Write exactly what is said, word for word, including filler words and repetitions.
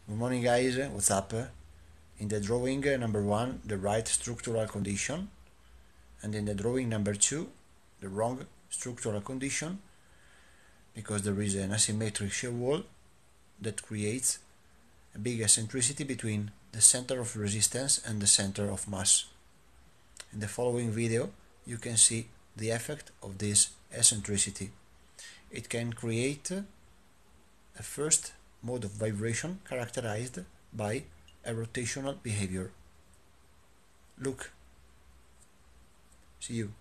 Good morning guys, what's up? In the drawing uh, number one, the right structural condition, and in the drawing number two, the wrong structural condition, because there is an asymmetric shear wall that creates a big eccentricity between the center of resistance and the center of mass. In the following video, you can see the effect of this eccentricity. It can create a first mode of vibration characterized by a rotational behavior. Look. See you.